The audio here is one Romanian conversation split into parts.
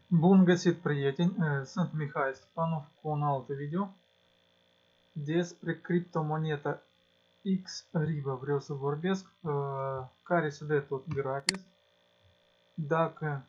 Bun găsit, prieteni! Sunt Mihai Stepanov cu un alt video despre criptomoneta X-Riba. Vreau să vorbesc, care se dă tot gratis. Dacă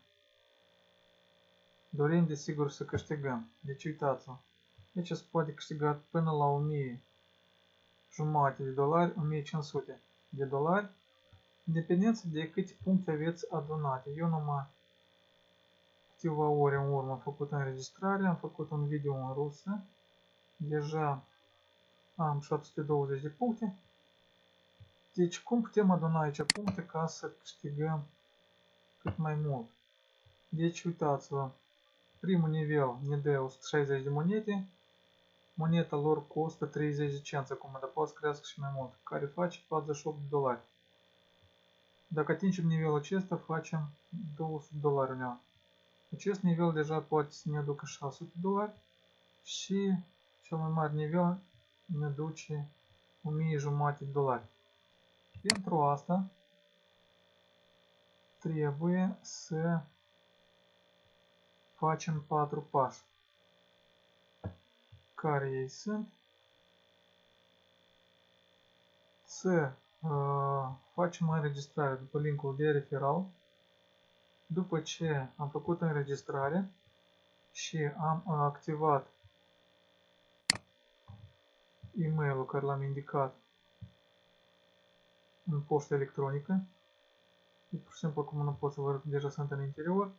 dorim, desigur, să câștigăm. Deci, uitați-vă. Deci se poate câștiga până la 1000 jumate de dolari, 1500 de dolari, dependență de câte puncte aveți adunate. Eu numai câteva ore în urmă am făcut înregistrare, am făcut un video în rusă. Deja am 720 de puncte. Deci cum putem aduna aici puncte ca să câștigăm cât mai mult? Deci uitați-vă, primul nivel ne dă 160 de monede. Moneta lor costă 30 de cenți acum, dar poate să crească și mai mult, care face 48 de dolari. Dacă atingem nivelul acesta, facem 200 de dolari uneori. Acest nivel deja poate să ne aducă 600 de dolari și cel mai mare nivel ne duce 1000 jumate de dolari. Pentru asta trebuie să facem 4 pași. Care ei sunt? Să facem înregistrare după linkul de referral. După ce am făcut înregistrare și am activat e-mailul care l-am indicat în poștă electronică, pur și simplu acum nu pot să vă arăt, deja sunt în interior,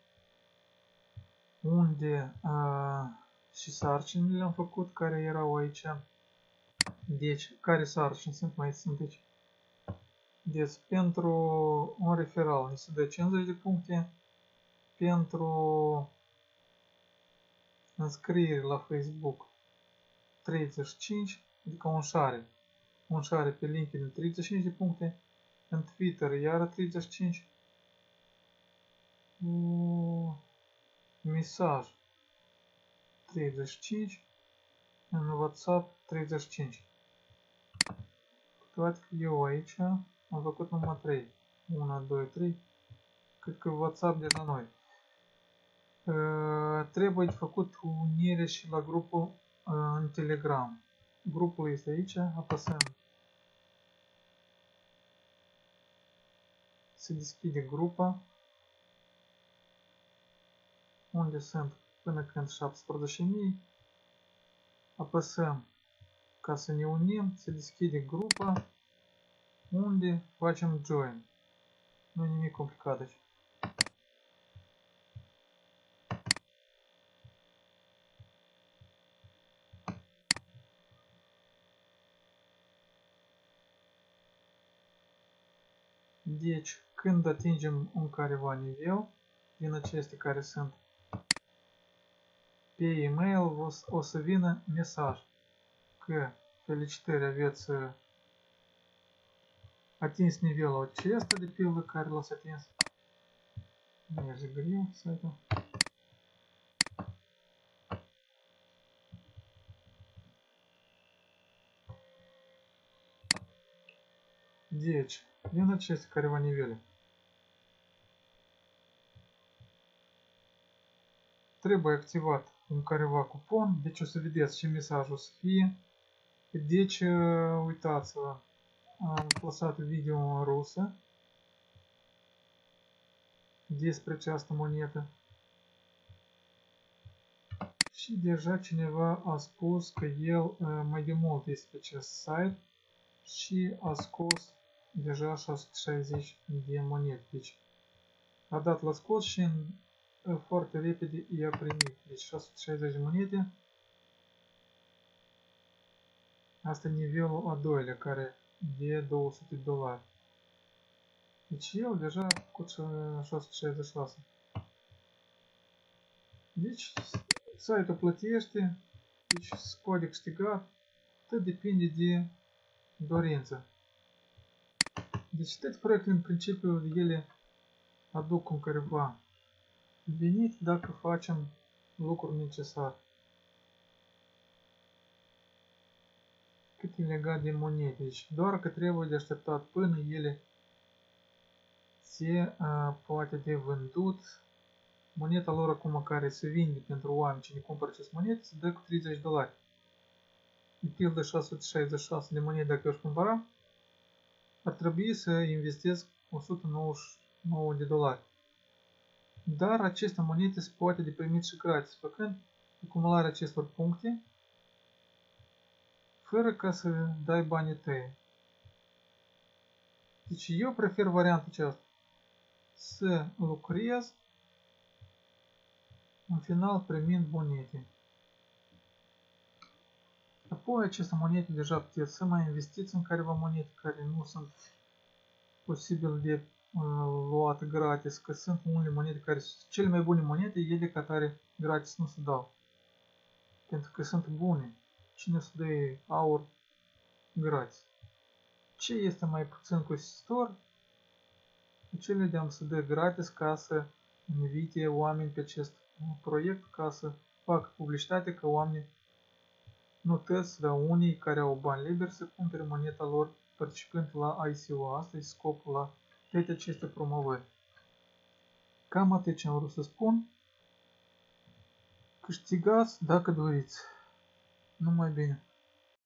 unde și sarcinile le-am făcut, care erau aici. Deci, care sarcini sunt aici? Deci, pentru un referal ne se dă 50 de puncte, pentru înscriere la Facebook 35, adică un share pe LinkedIn 35 de puncte, în Twitter iară 35, mesaj 35, în WhatsApp 35. Cu toate că eu aici am făcut numai 3. 1, 2, 3. Cred că WhatsApp deja noi. Trebuie de făcut unire și la grupul în Telegram. Grupul este aici, apăsăm. Se deschide grupa, unde sunt până când 17.000. Apăsăm ca să ne unim, se deschide grupa, unde facem join. Nu e nimic complicat aici. Deci, când atingem un careva nivel, din acestea care sunt pe e-mail, o să vină mesaj că felicitări, aveți atins nivelul acesta de pildă care l-ați atins. Merge greu site-ul. Deci, din aceste careva nivele, trebuie activat un careva cupon, deci o să vedeți ce mesaj o să fie. Deci, uitați-vă, am plasat video în rusă despre această monedă și deja cineva a spus că el mai de mult este pe acest site și a scos deja 660 de monede. Deci a dat la scos și foarte repede i-a primit. Deci 660 de monede. Asta e nivelul a doilea, care de 200 de dolari. Deci el deja a făcut 666. Deci site-ul plătește, deci se poate câștiga, tot depinde de dorință. Deci toate proiectele în principiu ele aduc un careva venit dacă facem lucruri necesare. Cât e legat de monede, deci doar că trebuie de așteptat până ele se poate de vândut moneta lor acum care se vinde pentru oameni, cine cumpără aceste monede, se dă cu $30. De pildă 666 de monede dacă eu aș cumpăra, ar trebui să investesc $199. Dar aceste monede se poate de primit și gratis, făcând acumularea acestor puncte fără ca să dai banii tăi. Deci eu prefer varianta aceasta. Să lucrez, în final primind monede. Apoi aceste monede deja puteți să mai investiți în careva monede care nu sunt posibil de luat gratis, că sunt unele monede care sunt cele mai bune monede, ele ca tare gratis nu se dau. Pentru că sunt bune. Cine se dă aur gratis? Ce este mai puțin costisitor? Cele de am să dă gratis ca să invite oameni pe acest proiect, ca să facă publicitate, că oamenii nu toți, dar unii care au bani liberi să cumpere moneta lor participând la ICO. Asta e scopul la toate aceste promovări. Cam atât ce am vrut să spun. Câștigați dacă doriți. Numai bine!